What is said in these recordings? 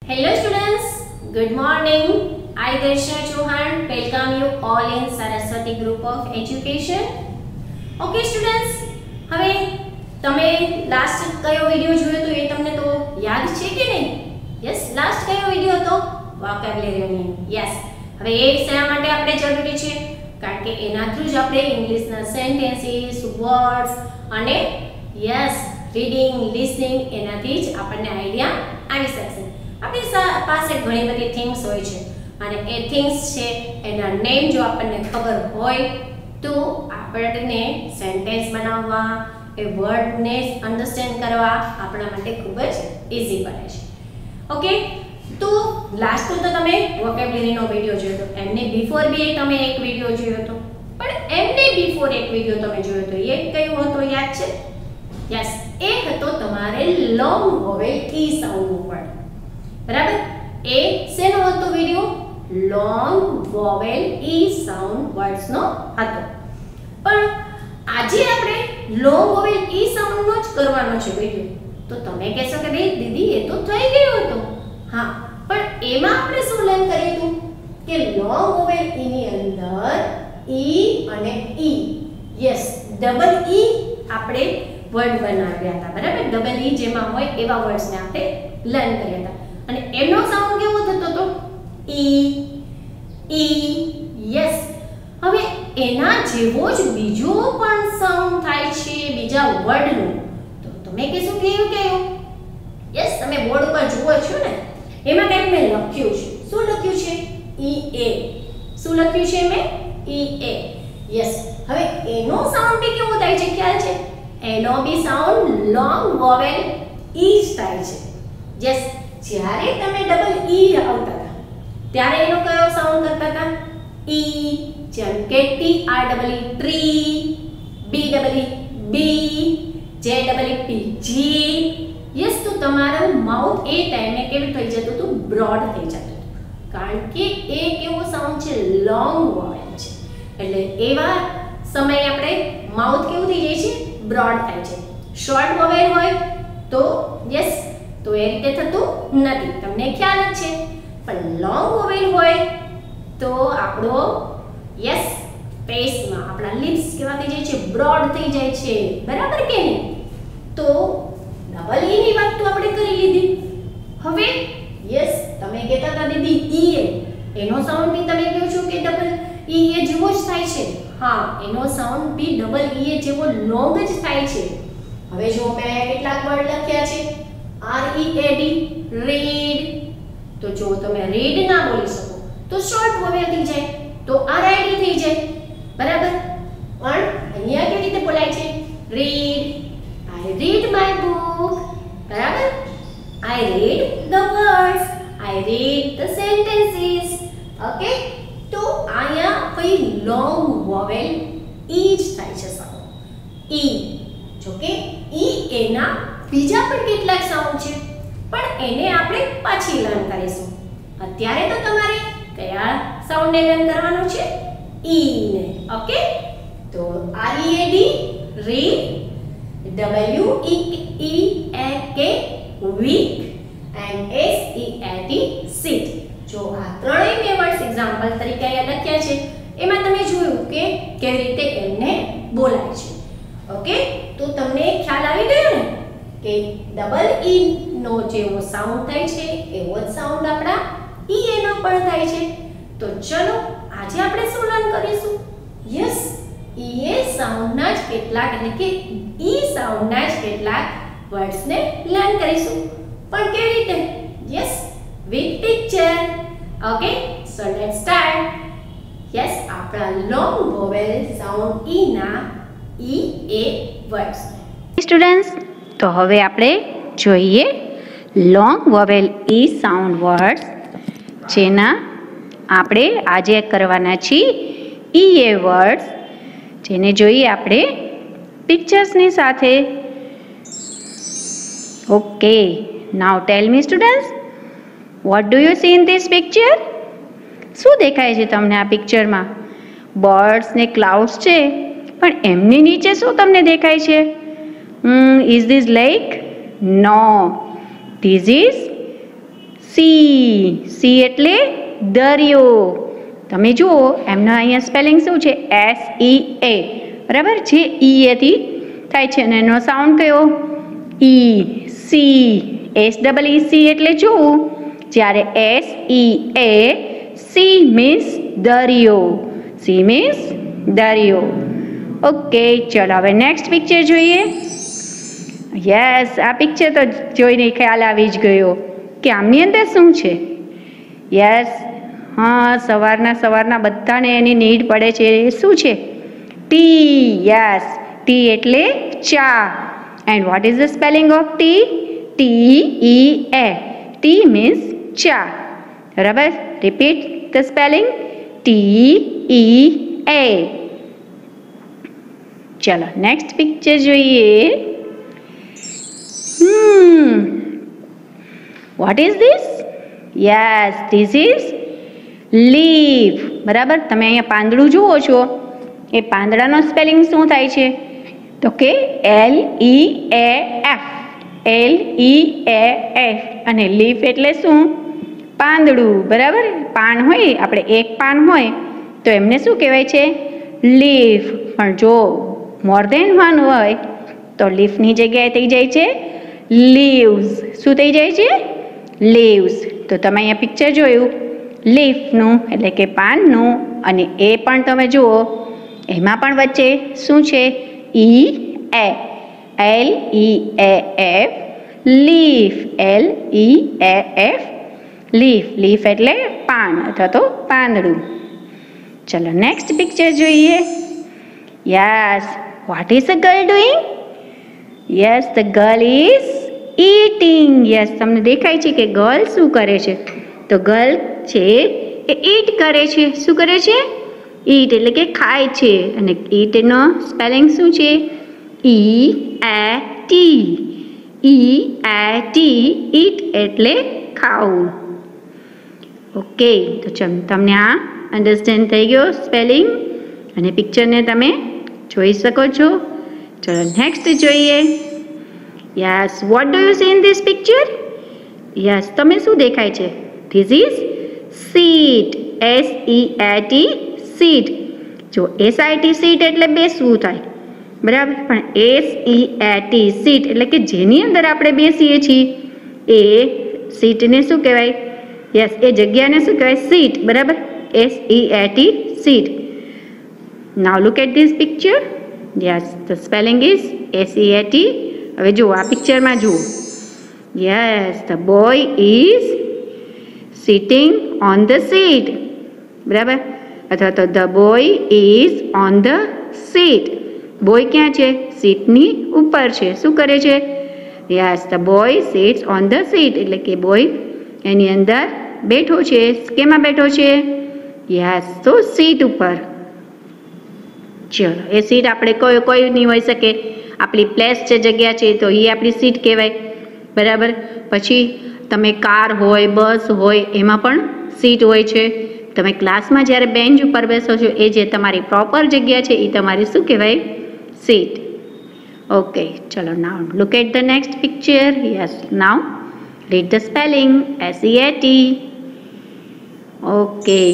Hello students, good morning. I Darsha Chauhan welcome you all in Saraswati Group of Education. Okay students, હવે તમે last કયો video જોયો તો એ તમને તો યાદ છે કે નહીં? યસ, લાસ્ટ કયો વિડિયો હતો? વોકેબ્યુલરી. યસ. હવે એ શા માટે આપણે જરૂરી છે? કારણ કે એના થ્રુ જ આપણે ઇંગ્લિશના સેન્ટેન્સીસ, વર્ડ્સ અને યસ રીડિંગ, લિસનિંગ એનાથી જ આપણને આઈડિયા આવી શકશે. આપણી પાસે ઘણી બધી થિંગ્સ હોય છે અને એ થિંગ્સ છે એના નેમ જો આપણને ખબર હોય તો આપણને સેન્ટેન્સ બનાવવા, એ વર્ડને અન્ડરસ્ટેન્ડ કરવા આપણા માટે ખૂબ જ ઈઝી પડે છે. ઓકે, તો લાસ્ટ તો તમે વોકેબ્યુલરીનો વિડિયો જોયો તો, એમને બિફોર બી તમે એક વિડિયો જોયો તો, પણ એમને બિફોર એક વિડિયો તમે જોયો તો એ કયો હતો યાદ છે? યસ, એ હતો તમારે લોંગ વોવેલ ઈ સાઉન્ડનો વર્ડ. બરાબર, એ શેનો હતો video? Long vowel E sound words નો હતો. પણ આજે આપણે લોંગ વોવેલ ઈ સાઉન્ડ નો જ કરવાનો છે વિડિયો. તો તમે કહેશો કે ભાઈ દીદી એ તો થઈ ગયો હતો. હા, પણ એમાં આપણે શું લર્ન કર્યું હતું કે લોંગ વોવેલ ઈ ની અંદર ઈ અને ઈ, યસ ડબલ ઈ આપણે વર્ડ બનાવ્યા હતા. બરાબર, ડબલ ઈ જેમાં હોય એવા વર્ડ્સને આપણે લર્ન કર્યા હતા. અને એનો સાઉન્ડ કેવો થતો હતો? ઈ ઈ. યસ, હવે એના જેવો જ બીજો પણ સાઉન્ડ થાય છે બીજા વર્ડનો. તો તમે કહેશો કે એવું કેવું? યસ, તમે બોર્ડ ઉપર જુઓ છો ને, એમાં કંઈક મેં લખ્યું છે. શું લખ્યું છે? ઈ એ. શું લખ્યું છે મેં? ઈ એ. યસ, હવે એનો સાઉન્ડ બી કેવો થાય છે ખ્યાલ છે? એનો B sound long vowel E જ થાય છે. યસ, જ્યારે તમે ડબલ ઈ આવતા હતા ત્યારે એનો કયો સાઉન્ડ કરતા હતા? ઈ. જેમ કે T R double E tree, B double E B, J double ઈ પી જી. યસ, તો તમારું માઉથ એ ટાઈમે કેવું થઈ જતું હતું? બ્રોડ થઈ જતું હતું. કારણ કે એ કેવો સાઉન્ડ છે? લોંગ વોવેલ છે. એટલે એવા સમયે આપણે માઉથ કેવું થઈ જાય છે? બ્રોડ થાય છે. શોર્ટ વોવેલ હોય તો યસ, તો એ રીતે થતું નથી, તમને ખ્યાલ જ છે. પણ લોંગ વોવેલ હોય તો આપણો યસ ફેસમાં આપણા લિપ્સ કેવા થઈ જાય છે? બ્રોડ થઈ જાય છે. બરાબર કે નહીં? તો ડબલ ઈ ની વાત તો આપણે કરી લીધી. હવે યસ, તમે કહેતા હતા દીદી ઈ એ, એનો સાઉન્ડ બી તમે કહો છો કે ડબલ ઈ એ જેવો જ થાય છે. હા, એનો સાઉન્ડ બી ડબલ ઈ એ જેવો લોંગ જ થાય છે. હવે જો મેં કેટલાક વર્ડ લખ્યા છે. R E A D, read. તો જો તમે read ના બોલી શકો તો શોર્ટ વોવેલ થઈ જાય, તો RID થઈ જાય. બરાબર, પણ અહીંયા કેવી રીતે બોલાય છે? read. I read my book. બરાબર, I read the words, I read the sentences. Okay, તો અહીંયા કોઈ લોંગ વોવેલ ઈ જ થાય છે સાઉન્ડ ઈ. જો કે ઈ એના બીજા પણ કેટલાક સાઉન્ડ છે, પણ એને આપણે પાછી લર્ન કરીશું. અત્યારે તો તમારે કયા સાઉન્ડને લર્ન કરવાનો છે? ઈ ને. ઓકે, તો R E A D read, W E E A K week and S E A T sit. જો આ ત્રણેય મેં વર્ડ્સ એક્ઝામ્પલ તરીકે અહીંયા લખ્યા છે, એમાં તમે જોયું કે કેવી રીતે એમને બોલાય છે. ઓકે, તો તમને ખ્યાલ આવી ગયો ને કે ડબલ ઈ નો જેવો સાઉન્ડ થાય છે એવો જ સાઉન્ડ આપણા ઈ એ નો પણ થાય છે. તો ચલો આજે આપણે શું લર્ન કરીશું? યસ, ઈ એ સાઉન્ડના જ કેટલાક, એટલે કે ઈ સાઉન્ડના જ કેટલાક વર્ડ્સ ને લર્ન કરીશું. પણ કેવી રીતે? Yes, with picture. Okay, so let's start. Yes, આપણા લોંગ વોવેલ સાઉન્ડ ઈ ના ઈ એ વર્ડ્સ. સ્ટુડન્ટ્સ, તો હવે આપણે જોઈએ long vowel E sound words, જેના આપણે આજે કરવાના છીએ ઈ એ વર્ડ્સ, જેને જોઈએ આપણે પિક્ચર્સની સાથે. Okay, now tell me students, what do you see in this picture? શું દેખાય છે તમને આ પિક્ચરમાં? બર્ડ્સ ને ક્લાઉડ્સ છે, પણ એમની નીચે શું તમને દેખાય છે? Is this lake? No. This is sea એટલે દરિયો. તમે જુઓ એમનો અહીંયા સ્પેલિંગ શું છે? SEA, બરાબર? જે એથી થાય છે અને એનો સાઉન્ડ કયો? ઈ. સી, SEEC એટલે જોવું. જ્યારે SEA, સી મીન્સ દરિયો. સી મીન્સ દરિયો. ઓકે, ચલો હવે નેક્સ્ટ પિક્ચર જોઈએ. યસ, આ પિક્ચર તો જોઈને ખ્યાલ આવી જ ગયો કે આમની અંદર શું છે. યસ, હા, સવારના બધાને એની નીડ પડે છે. શું છે? ટી. યસ, ટી એટલે ચા. And what is the spelling of tea? TEA. Tea means ચા. બરાબર? Repeat the spelling. TEA. ચલો નેક્સ્ટ પિક્ચર જોઈએ. What is this? Yes, this is leaf. બરાબર? તમે અહીંયા પાંદડું જુઓ છો. એ પાંદડાનો સ્પેલિંગ શું થાય છે? તો કે LEAF. LEAF. અને લીફ એટલે શું? પાંદડું. બરાબર? પાન હોય, આપણે એક પાન હોય તો એમને શું કહેવાય છે? લીફ. પણ જો મોર દેન વન હોય તો લીફની જગ્યાએ થઈ જાય છે લીવ્સ. શું થઈ જાય છે? લીવ્સ. તો તમે અહીંયા પિક્ચર જોયું લીફનું એટલે કે પાનનું, અને એ પણ તમે જુઓ એમાં પણ વચ્ચે શું છે? EA. LEAF. Leaf. LEAF. Leaf. Leaf એટલે પાન અથવા તો પાંદડું. ચલો નેક્સ્ટ પિક્ચર જોઈએ. Yes, what is the girl doing? Yes, the girl is eating. Yes, તમને દેખાય છે કે ગર્લ શું કરે છે? તો ગર્લ છે એ ઈટ કરે છે. શું કરે છે? ઈટ એટલે કે ખાય છે. અને ઈટનો સ્પેલિંગ શું છે? EAT. EAT. ઈટ એટલે ખાવું. ઓકે, તો તમને આ અન્ડરસ્ટેન્ડ થઈ ગયો સ્પેલિંગ, અને પિક્ચરને તમે જોઈ શકો છો. ચલો નેક્સ્ટ જોઈએ. Yes, what do you see in this picture? Yes, તમે શું દેખાય છે? This is seat. SEAT. Seat. જો SIT સીટ એટલે બેસવું થાય. બરાબર? પણ SEAT સીટ એટલે કે જેની અંદર આપણે બેસીએ છીએ એ સીટને શું કહેવાય? યસ, એ જગ્યાને શું કહેવાય? સીટ. બરાબર? SEAT seat. Now look at this picture. Yes, the spelling is SEAT. હવે જુઓ આ પિક્ચરમાં જુઓ. Yes, the boy is sitting on the seat. બરાબર? અથવા તો the boy is on the seat. Boy ક્યાં છે? સીટની ઉપર છે. શું કરે છે? Yes, the boy sits on the seat એટલે કે બોય એની અંદર બેઠો છે. કેમાં બેઠો છે? યસ, તો સીટ ઉપર. ચલો, એ સીટ આપણે કોઈ નહીં હોઈ શકે. આપણી પ્લેસ છે, જગ્યા છે, તો એ આપણી સીટ કહેવાય. બરાબર? પછી તમે કાર હોય, બસ હોય, એમાં પણ સીટ હોય છે. તમે ક્લાસમાં જ્યારે બેન્ચ ઉપર બેસો છો એ જે તમારી પ્રોપર જગ્યા છે એ તમારી શું કહેવાય? સીટ. ઓકે, ચલો now look at the next picture. Yes, now read the spelling. SEAT. Okay.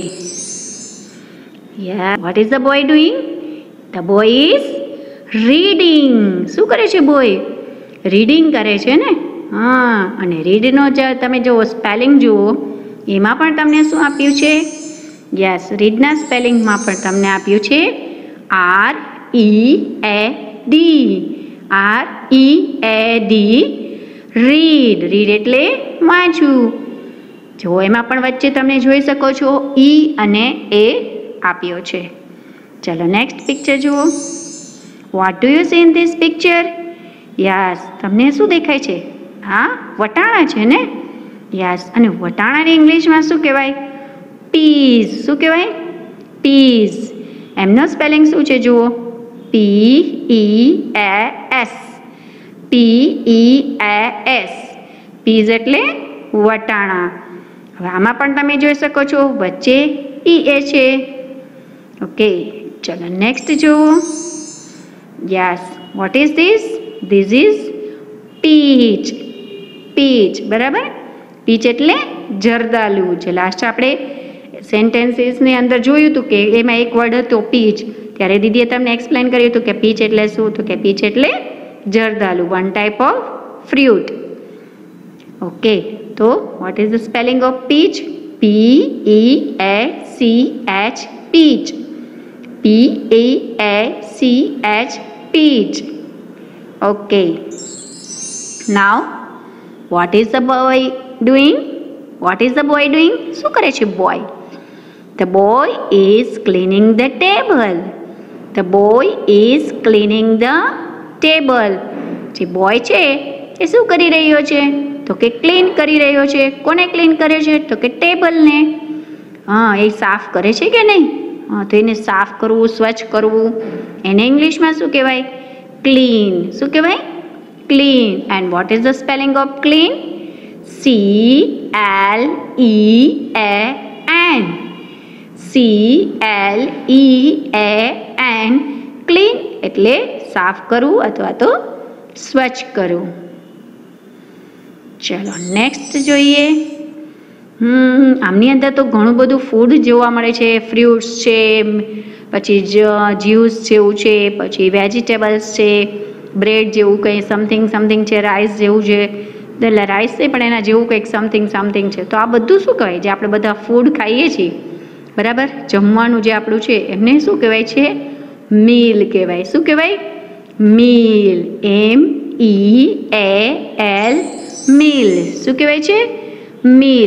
Yeah, what is the boy doing? The boy is reading. શું કરે છે બોય? રીડિંગ કરે છે ને. હા, અને રીડનો તમે જુઓ સ્પેલિંગ જુઓ એમાં પણ તમને શું આપ્યું છે? યસ, રીડના સ્પેલિંગમાં પણ તમને આપ્યું છે READ. READ. રીડ. રીડ એટલે વાંચવું. જો એમાં પણ વચ્ચે તમે જોઈ શકો છો E અને A આપ્યો છે. ચલો નેક્સ્ટ પિક્ચર જુઓ. What do you see in this picture? Yes, તમને શું દેખાય છે? હા, વટાણા છે ને. યસ, અને વટાણાને ઇંગ્લિશમાં શું કહેવાય? પીઝ. શું કહેવાય? પીઝ. એમનો સ્પેલિંગ શું છે જુઓ? PEAS. PEAS. પીઝ એટલે વટાણા. હવે આમાં પણ તમે જોઈ શકો છો વચ્ચે EA છે. ઓકે, ચલો નેક્સ્ટ જુઓ. Yes, what is this? This is peach. Peach. બરાબર? પીચ એટલે જરદાલુ. જે લાસ્ટ આપણે સેન્ટેન્સીસની અંદર જોયું હતું કે એમાં એક વર્ડ હતો પીચ, ત્યારે દીદીએ તમને એક્સપ્લેન કર્યું હતું કે પીચ એટલે શું, તો કે પીચ એટલે જરદાલુ, one type of fruit. Okay, તો what is the spelling of peach? P-E-A-C-H, peach. P-E-A-C-H, peach. Okay. Now, what is the boy doing? What is the boy doing? શું કરે છે boy? The boy is cleaning the table. The boy is cleaning the table. જે boy છે એ શું કરી રહ્યો છે? તો કે ક્લીન કરી રહ્યો છે. કોને ક્લીન કરે છે? તો કે ટેબલને. હા, એ સાફ કરે છે કે નહીં? હા, તો એને સાફ કરવું, સ્વચ્છ કરવું, એને ઇંગ્લિશમાં શું કહેવાય? ક્લીન. શું કહેવાય? Clean. And what is the spelling of clean? C-L-E-A-N. C-L-E-A-N. Clean એટલે સાફ કરવું અથવા તો સ્વચ્છ કરવું. ચલો નેક્સ્ટ જોઈએ. આમની અંદર તો ઘણું બધું ફૂડ જોવા મળે છે. ફ્રૂટ્સ છે, પછી જ્યુસ જેવું છે, પછી વેજીટેબલ્સ છે, બ્રેડ જેવું કંઈ સમથિંગ છે, રાઈસ જેવું છે. એટલે રાઈસ છે પણ એના જેવું કંઈક સમથિંગ છે. તો આ બધું શું કહેવાય? જે આપણે બધા ફૂડ ખાઈએ છીએ, બરાબર, જમવાનું જે આપણું છે એમને શું કહેવાય છે? મીલ કહેવાય. શું કહેવાય? મીલ. M-E-A-L, meal. શું કહેવાય છે? મીલ.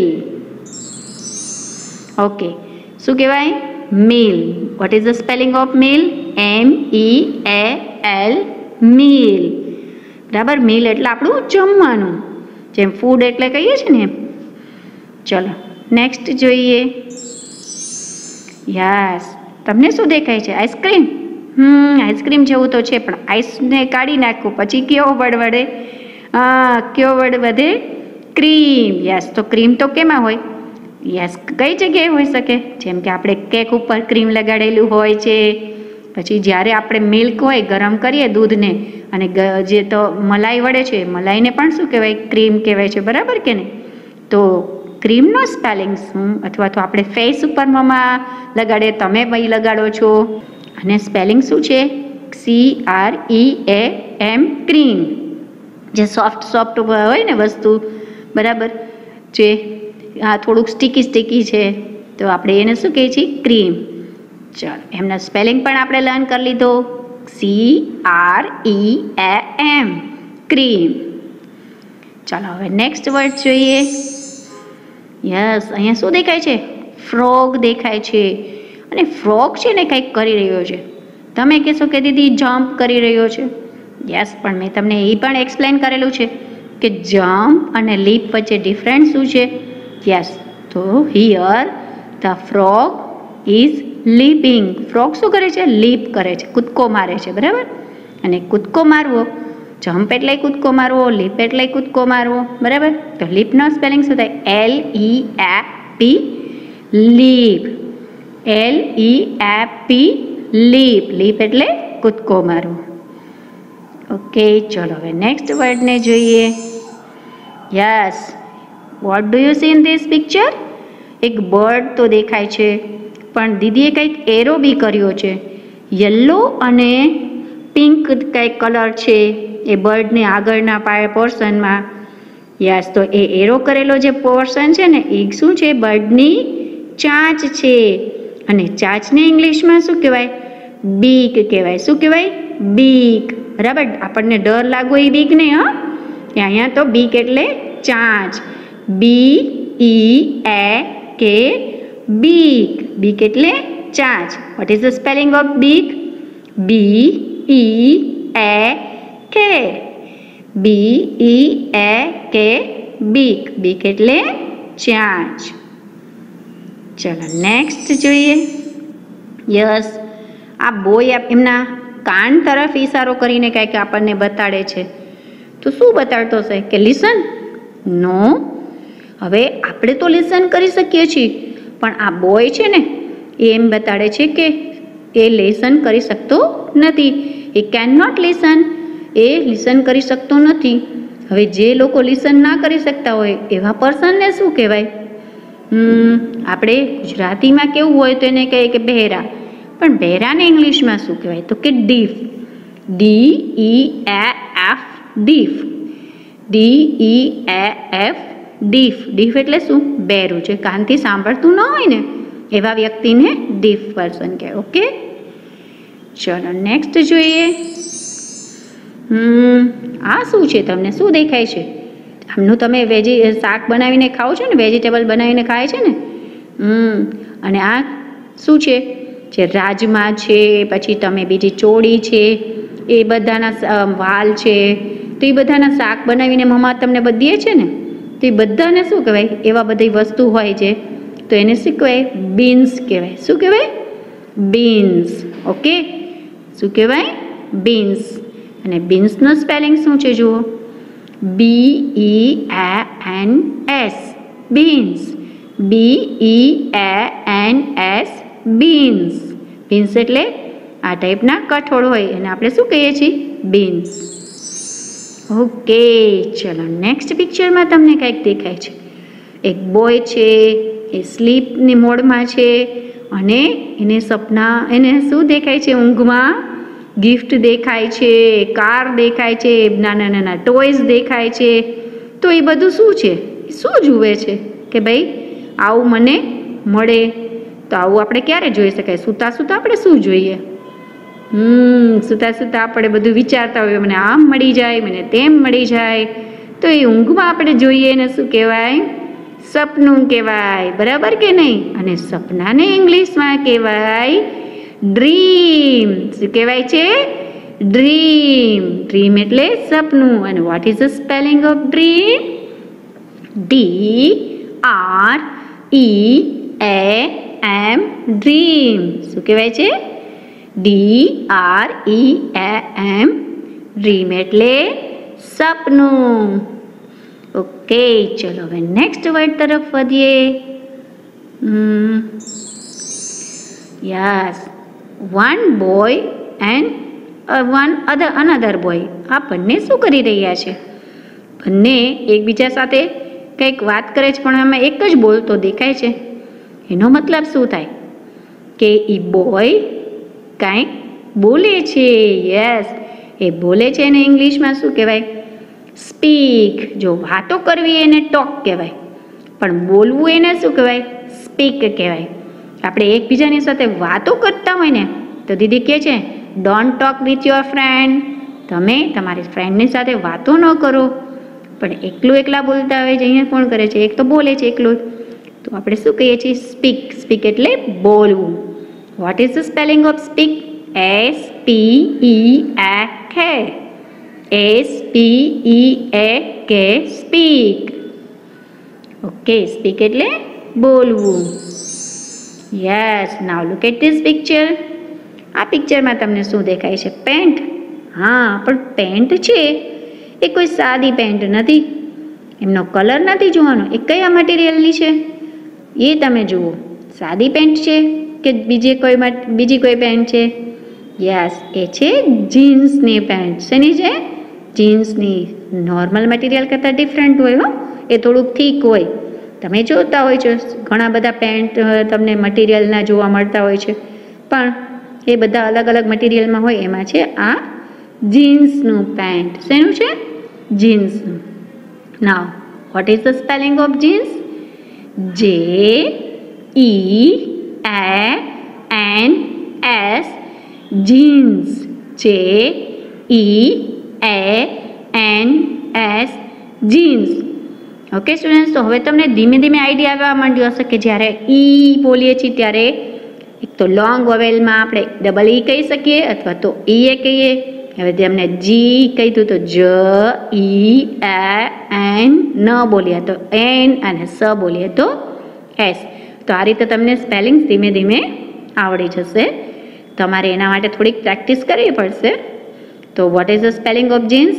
ઓકે, શું કહેવાય? Meal. What is the spelling of meal? M-E-A-L, meal. બરાબર, મીલ એટલે આપણું જમવાનું, જેમ ફૂડ એટલે કહીએ છીએ ને એમ. ચલો નેક્સ્ટ જોઈએ. યસ, તમને શું દેખાય છે? આઈસ્ક્રીમ. આઈસ્ક્રીમ જેવું તો છે, પણ આઈસને કાઢી નાખવું પછી કયો વર્ડ વડે? કયો વર્ડ વધે? ક્રીમ. યસ, તો ક્રીમ તો કેમાં હોય? યસ, કઈ જગ્યાએ હોઈ શકે? જેમ કે આપણે કેક ઉપર ક્રીમ લગાડેલું હોય છે, પછી જ્યારે આપણે મિલ્ક હોય ગરમ કરીએ દૂધને, અને જે તો મલાઈ વળે છે, મલાઈને પણ શું કહેવાય? ક્રીમ કહેવાય છે. બરાબર કે નહીં? તો ક્રીમનો સ્પેલિંગ શું? અથવા તો આપણે ફેસ ઉપર લગાડીએ, તમે ભાઈ લગાડો છો, અને સ્પેલિંગ શું છે? C-R-E-A-M, cream. જે સોફ્ટ હોય ને વસ્તુ, બરાબર, જે થોડુંક સ્ટીકી છે, તો આપણે એને શું કહીએ છીએ? ક્રીમ. ચાલો, એમના સ્પેલિંગ પણ આપણે લર્ન કરી લીધો. C-R-E-A-M, cream. ચાલો હવે નેક્સ્ટ વર્ડ જોઈએ. યસ, અહીંયા શું દેખાય છે? ફ્રોગ દેખાય છે. અને ફ્રોગ છે ને કંઈક કરી રહ્યો છે. તમે કહેશો કે દીદી જમ્પ કરી રહ્યો છે. યસ, પણ મેં તમને એ પણ એક્સપ્લેન કરેલું છે કે જમ્પ અને લીપ વચ્ચે ડિફરન્સ શું છે. યસ, તો here the frog is leaping. Frog શું કરે છે? લીપ કરે છે, કૂદકો મારે છે. બરાબર, અને કૂદકો મારવો, જમ્પ એટલે કૂદકો મારવો, લીપ એટલે કૂદકો મારવો. બરાબર, તો લીપનો સ્પેલિંગ શું થાય? L-E-A-P, leap. L-E-A-P, leap. Leap એટલે કૂદકો મારવો. ઓકે, ચલો હવે નેક્સ્ટ વર્ડને જોઈએ. Yes, what do you see in this picture? એક બર્ડ તો દેખાય છે, પણ દીદીએ કંઈક એરો બી કર્યો છે. યલો અને પિંક કંઈક કલર છે એ બર્ડને આગળના પોર્શનમાં. યસ, તો એ એરો કરેલો જે પોર્શન છે ને એ શું છે? બર્ડની ચાંચ છે. અને ચાંચને ઇંગ્લિશમાં શું કહેવાય? બીક કહેવાય. શું કહેવાય? બીક. બરાબર, આપણને ડર લાગવો એ બીક નહીં. અહીંયા તો બીક એટલે ચાંચ. B-E-A-K, બીક. બીક એટલે ચાંચ. What is the spelling of beak? B-E-A-K, B-E-A-K, બીક. બીક એટલે ચાંચ. ચલો નેક્સ્ટ જોઈએ. યસ, આ બોય એમના કાન તરફ ઈશારો કરીને કંઈક આપણને બતાડે છે. તો શું બતાડતો હશે? કે લિસન. નો, હવે આપણે તો લિસન કરી શકીએ છીએ, પણ આ બોય છે ને એ એમ બતાડે છે કે એ લિસન કરી શકતો નથી. એ કેન નોટ લિસન. એ લિસન કરી શકતો નથી. હવે જે લોકો લિસન ના કરી શકતા હોય એવા પર્સનને શું કહેવાય? આપણે ગુજરાતીમાં કેવું હોય તો એને કહીએ કે બહેરા, પણ બહેરાને ઇંગ્લિશમાં શું કહેવાય તો કે deaf. DEAF deaf. DEAF deaf. Deaf એટલે શું? બહેરું, જે કાનથી સાંભળતું ન હોય ને એવા વ્યક્તિને ડીફ પર્સન કહેવાય. ઓકે, ચલો નેક્સ્ટ જોઈએ. આ શું છે? તમને શું દેખાય છે? આમનું તમે શાક બનાવીને ખાઓ છો ને, વેજીટેબલ બનાવીને ખાય છે ને. અને આ શું છે? જે રાજમા છે, પછી તમે બીજી ચોળી છે, એ બધાના વાલ છે, તો એ બધાના શાક બનાવીને મમ્મા તમને બધીએ છે ને, તો એ બધાને શું કહેવાય? એવા બધી વસ્તુ હોય છે તો એને શું કહેવાય? બીન્સ કહેવાય. શું કહેવાય? બીન્સ. ઓકે, શું કહેવાય? બીન્સ. અને બીન્સનું સ્પેલિંગ શું છે જુઓ? BEANS beans. BEANS beans. Beans એટલે આ ટાઈપના કઠોળ હોય એને આપણે શું કહીએ છીએ? બીન્સ. ઓકે, ચલો નેક્સ્ટ પિક્ચરમાં તમને કંઈક દેખાય છે. એક બોય છે, એ સ્લીપની મોડમાં છે અને એને શું દેખાય છે? ઊંઘમાં ગિફ્ટ દેખાય છે, કાર દેખાય છે, નાના નાના ટોયઝ દેખાય છે. તો એ બધું શું છે? શું જુએ છે કે ભાઈ આવું મને મળે? તો આવું આપણે ક્યારે જોઈ શકાય? સૂતા સૂતા આપણે શું જોઈએ? સૂતા સૂતા આપણે બધું વિચારતા હોઈએ, મને આમ મળી જાય, મને તેમ મળી જાય. તો એ ઊંઘમાં આપણે જોઈએ ને શું કહેવાય? સપનું કહેવાય. બરાબર કે નહીં? અને સપનાને ઇંગ્લિશમાં કહેવાય ડ્રીમ. શું કહેવાય છે? ડ્રીમ. ડ્રીમ એટલે સપનું. અને what is the spelling of dream? DREAM dream. શું કહેવાય છે? DREAM ડ્રીમ એટલે સપનું. ઓકે, ચલો હવે નેક્સ્ટ વર્ડ તરફ વધીએ. Yes, one boy and another boy. આ બંને શું કરી રહ્યા છે? બંને એકબીજા સાથે કંઈક વાત કરે છે, પણ આમાં એક જ બોલતો દેખાય છે. એનો મતલબ શું થાય? કે એ બોય કંઈક બોલે છે. યસ, એ બોલે છે એને ઇંગ્લિશમાં શું કહેવાય? સ્પીક. જો વાતો કરવી એને ટોક કહેવાય, પણ બોલવું એને શું કહેવાય? સ્પીક કહેવાય. આપણે એકબીજાની સાથે વાતો કરતા હોય ને તો દીદી કહે છે don't talk with your friend. તમે તમારી ફ્રેન્ડની સાથે વાતો ન કરો. પણ એકલા બોલતા હોય છે. અહીંયા કોણ કરે છે? એક તો બોલે છે એકલો. તો આપણે શું કહીએ છીએ? સ્પીક. સ્પીક એટલે બોલવું. What is the spelling of speak? SPEAK. SPEAK speak. Okay, speak એટલે બોલવું. Yes, now look at this picture. આ પિક્ચરમાં તમને શું દેખાય છે? પેન્ટ. હા, પણ પેન્ટ છે એ કોઈ સાદી પેન્ટ નથી. એમનો કલર નથી જોવાનો. એ કયા મટીરિયલની છે એ તમે જુઓ. સાદી પેન્ટ છે કે બીજી કોઈ પેન્ટ છે? યસ, એ છે જીન્સની પેન્ટ. શેની છે? જીન્સની. નોર્મલ મટીરિયલ કરતાં ડિફરન્ટ હોય હો. એ થોડુંક થીક હોય. તમે જોતા હોય છો ઘણા બધા પેન્ટ તમને મટીરિયલના જોવા મળતા હોય છે, પણ એ બધા અલગ અલગ મટીરિયલમાં હોય. એમાં છે આ જીન્સનું પેન્ટ. શેનું છે? જીન્સનું. Now what is the spelling of jeans? JEANS jeans. JEANS jeans. Okay students, તો હવે તમને ધીમે ધીમે આઈડિયા આવવા માંડ્યો હશે કે જ્યારે ઈ બોલીએ છીએ ત્યારે એક તો લોંગ વોવેલમાં આપણે ડબલ ઈ કહી શકીએ અથવા તો ઈ એ કહીએ. હવે તમને જી કહીધું તો જ, ઈ, એન. ન બોલીએ તો એન અને સ બોલીએ તો એસ. તો આ રીતે તમને સ્પેલિંગ ધીમે ધીમે આવડી જશે. તમારે એના માટે થોડીક પ્રેક્ટિસ કરવી પડશે. તો what is the spelling of jeans?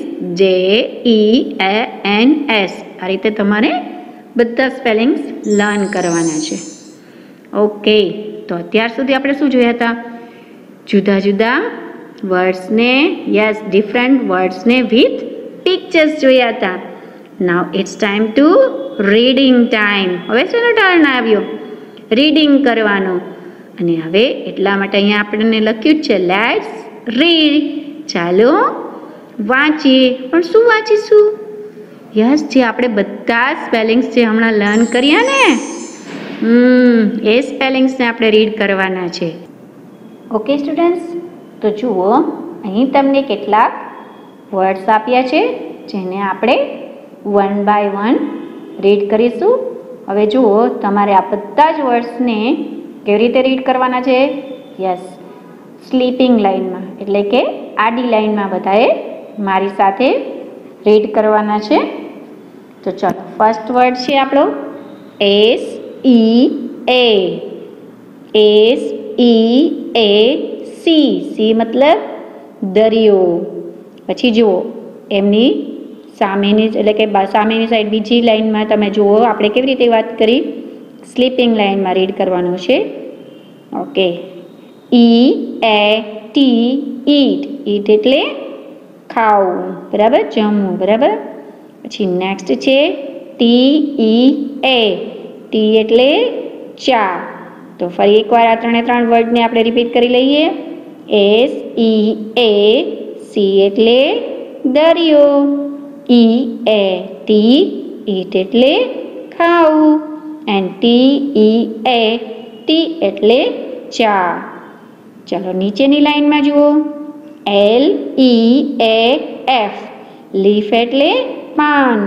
JEANS. આ રીતે તમારે બધા સ્પેલિંગ્સ લર્ન કરવાના છે. ઓકે, તો અત્યાર સુધી આપણે શું જોયા હતા? જુદા જુદા વર્ડ્સને, યસ, ડિફરન્ટ વર્ડ્સને વિથ પિક્ચર્સ જોયા હતા. Now it's time to reading time. હવે શેનો ટર્ન આવ્યો? રીડિંગ કરવાનો. અને હવે એટલા માટે અહીંયા આપણને લખ્યું જ છે લેટ્સ રીડ. ચાલો વાંચીએ. પણ શું વાંચીશું? યસ, જે આપણે બધા સ્પેલિંગ્સ જે હમણાં લર્ન કર્યા ને એ સ્પેલિંગ્સને આપણે રીડ કરવાના છે. ઓકે સ્ટુડન્ટ્સ, તો જુઓ અહીં તમને કેટલાક વર્ડ્સ આપ્યા છે જેને આપણે 1 by 1 રીડ કરીશું. હવે જુઓ તમારે આ બધા જ વર્ડ્સને કેવી રીતે રીડ કરવાના છે? યસ, સ્લીપિંગ લાઇનમાં, એટલે કે આડી લાઇનમાં બધાએ મારી સાથે રીડ કરવાના છે. તો ચાલો, ફર્સ્ટ વર્ડ છે આપણો SEA. સી મતલબ દરિયો. પછી જુઓ એમની સામેની એટલે કે સામેની સાઈડ બીજી લાઈનમાં તમે જુઓ આપણે કેવી રીતે વાત કરી, સ્લીપિંગ લાઇનમાં રીડ કરવાનું છે. ઓકે, EAT ઈટ. ઈટ એટલે ખાવું, બરાબર, જમવું, બરાબર. પછી નેક્સ્ટ છે TEA. ટી એટલે ચા. તો ફરી એકવાર આ ત્રણ વર્ડને આપણે રિપીટ કરી લઈએ. SEA. સી એટલે દરિયો. EAT ઈટ એટલે ખાવું. એન્ડ TEA ટી એટલે ચા. ચલો નીચેની લાઈનમાં જુઓ. LEAF. લીફ એટલે પાન.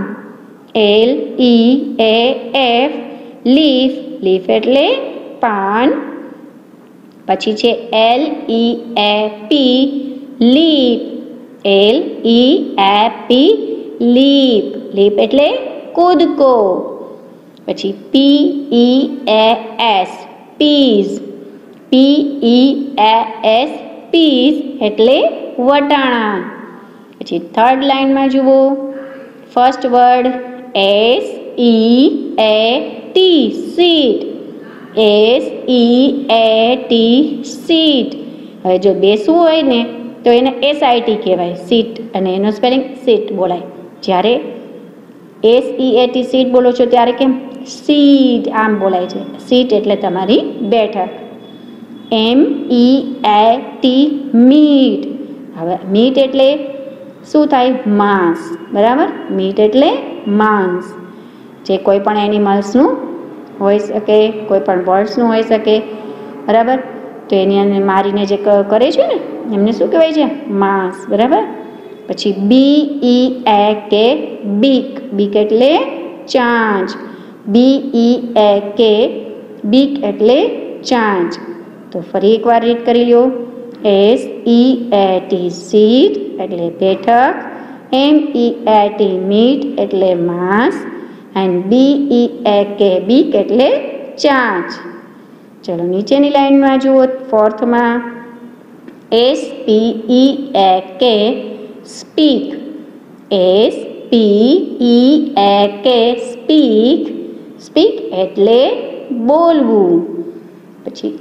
LEAF leaf. લીફ એટલે પાન. પછી છે LEAP leap. LEAP leap. Leap એટલે કૂદકો. પછી PEAS પીઝ. PEAS પીઝ એટલે વટાણા. પછી થર્ડ લાઈનમાં જુઓ, first word SEAT seat. SEAT seat. હવે જો બેસવું હોય ને તો એને SIT કહેવાય, સીટ, અને એનો સ્પેલિંગ સીટ બોલાય. જ્યારે SEAT સીટ બોલો છો ત્યારે કેમ સીટ આમ બોલાય છે. સીટ એટલે તમારી બેઠક. MEAT meet. હવે મીટ એટલે શું થાય? માંસ, બરાબર. મીટ એટલે માંસ. જે કોઈ પણ એનિમલ્સનું હોઈ શકે, કોઈ પણ બર્ડ્સનું હોઈ શકે, બરાબર. તો એની અંદર મારીને જે કરે છે ને એમને શું કહેવાય છે? માંસ, બરાબર. પછી BEAK બીક. બીક એટલે ચાંચ. BEAK બીક એટલે ચાંચ. તો ફરી એકવાર રીડ કરી લો. SEAT સીટ એટલે બેઠક. MEAT મીટ એટલે માંસ. એન્ડ BEAK બીક એટલે ચાંચ. ચલો નીચેની લાઈનમાં જુઓ, ફોર્થમાં SPEAK speak. SPEAK speak. Speak એટલે બોલવું. પછી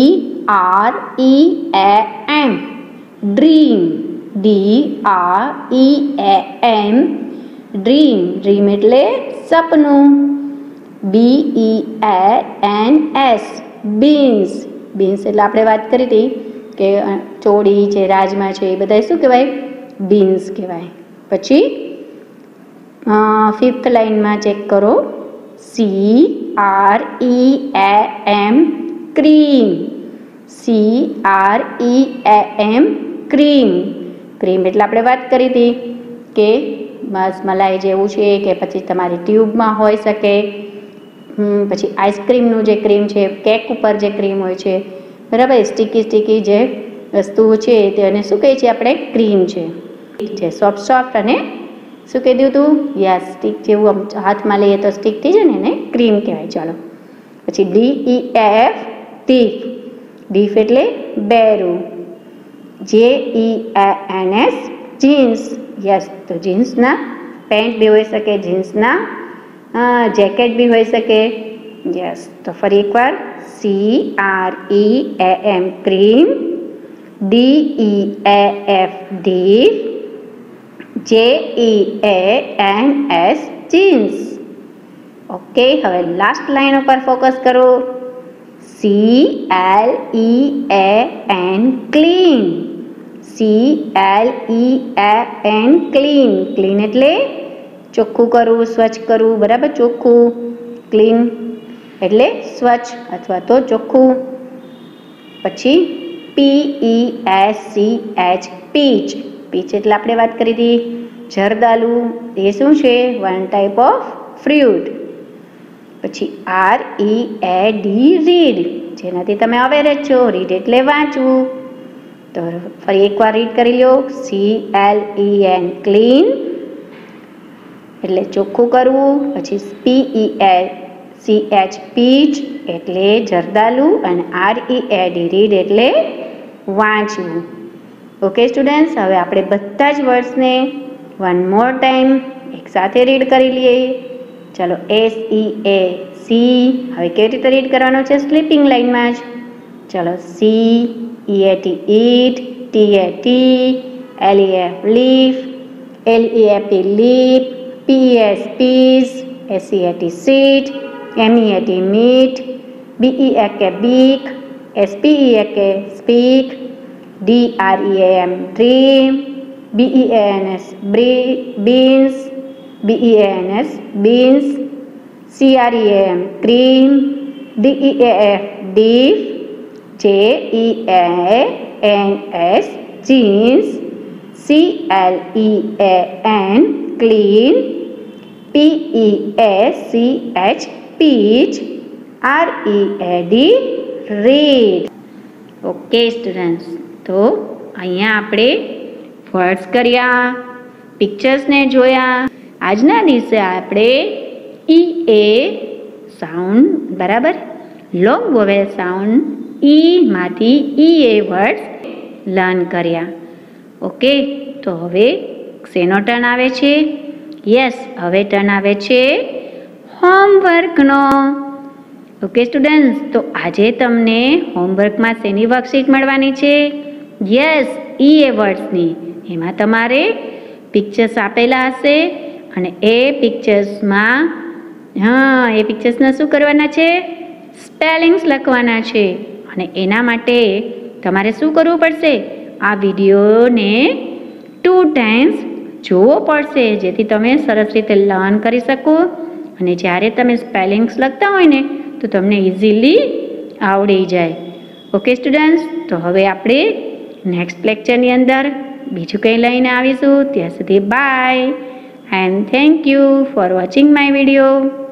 DREAM dream. DREAM dream. Dream એટલે સપનું. BEANS beans. બીન્સ એટલે આપણે વાત કરી હતી કે ચોળી છે, રાજમા છે, એ બધા શું કહેવાય? બીન્સ કહેવાય. પછી ફિફ્થ લાઈનમાં ચેક કરો. CREAM cream. CREAM cream. Cream એટલે આપણે વાત કરી હતી કે બસ મલાઈ જેવું છે, કે પછી તમારી ટ્યુબમાં હોઈ શકે. પછી આઈસ્ક્રીમનું જે ક્રીમ છે, કેક ઉપર જે ક્રીમ હોય છે, બરાબર, સ્ટીકી જે વસ્તુઓ છે તેને શું કહે છે આપણે? ક્રીમ છે. સોફ્ટ અને શું કહી દીધું તું? યસ, સ્ટીક જેવું હાથમાં લઈએ તો સ્ટીક થઈ જાય ને, એને ક્રીમ કહેવાય. ચાલો પછી DEAF ડીફ. ડીફ એટલે બેરું. JEANS jeans. યસ, તો જીન્સના પેન્ટ બી હોઈ શકે, જીન્સના જેકેટ બી હોઈ શકે. યસ, તો ફરી એકવાર CREAM cream. DEAF deaf. JEANS jeans. Okay, હવે લાસ્ટ લાઈન ઉપર ફોકસ કરો. CLEAN clean. CLEAN clean. Clean એટલે ચોખ્ખું કરવું, સ્વચ્છ કરવું, બરાબર, ચોખ્ખું. ક્લીન એટલે સ્વચ્છ અથવા તો ચોખ્ખું. પછી PEACH પીચ. પીચ એટલે આપણે વાત કરી હતી જરદાલુ. એ શું છે? One type of fruit. પછી READ રીડ, જેનાથી તમે અવેર જ છો. રીડ એટલે વાંચવું. તો ફરી એકવાર રીડ કરી લો. CLEN ક્લીન એટલે ચોખ્ખું કરવું. પછી PEACH પીચ એટલે જરદાલુ અને READ રીડ એટલે વાંચવું. ઓકે સ્ટુડન્ટ્સ, હવે આપણે બધા જ વર્ડ્સને વન મોર ટાઈમ એકસાથે રીડ કરી લઈએ. ચાલો, SEAC. હવે કેવી રીતે રીડ કરવાનો છે? સ્લીપિંગ લાઇનમાં જ. ચાલો, CEAT eat, TAT, LEF leaf, LEAP leap, PES peas, SEAT seat, MEAT meat, BEAK beak, SPEAK speak, DREAM dream, BEANS beans, BEANS beans, CREAM cream, DEAF deef, JEANS jeans, CLEAN clean, PEACH peach, READ read. Okay students, તો અહીંયા આપણે words કર્યા, પિક્ચર્સને જોયા. આજના દિવસે આપણે EA sound, બરાબર, long vowel sound માંથી EA વર્ડ્સ લર્ન કર્યા. ઓકે, તો હવે શેનો ટર્ન આવે છે? યસ, હવે ટર્ન આવે છે હોમવર્કનો. ઓકે સ્ટુડન્ટ્સ, તો આજે તમને હોમવર્કમાં શેની વર્કશીટ મળવાની છે? યસ, EA વર્ડ્સની. એમાં તમારે પિક્ચર્સ આપેલા હશે અને એ પિક્ચર્સમાં શું કરવાના છે? સ્પેલિંગ્સ લખવાના છે. અને એના માટે તમારે શું કરવું પડશે? આ વિડીયોને 2 times જોવો પડશે, જેથી તમે સરસ રીતે લર્ન કરી શકો અને જ્યારે તમે સ્પેલિંગ્સ લખતા હોય ને તો તમને ઇઝીલી આવડી જાય. ઓકે સ્ટુડન્ટ્સ, તો હવે આપણે નેક્સ્ટ લેક્ચરની અંદર બીજું કંઈ લઈને આવીશું. ત્યાં સુધી bye and thank you for watching my video.